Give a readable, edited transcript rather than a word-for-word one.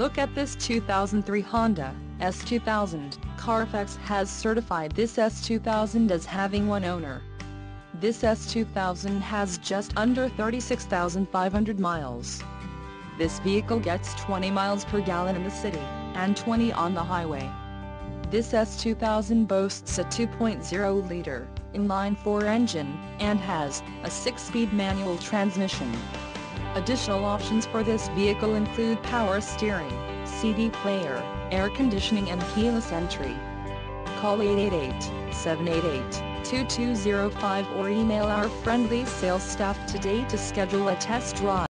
Look at this 2003 Honda S2000. Carfax has certified this S2000 as having one owner. This S2000 has just under 36,500 miles. This vehicle gets 20 miles per gallon in the city, and 20 on the highway. This S2000 boasts a 2.0-liter inline-4 engine, and has a 6-speed manual transmission. Additional options for this vehicle include power steering, CD player, air conditioning and keyless entry. Call 888-788-2205 or email our friendly sales staff today to schedule a test drive.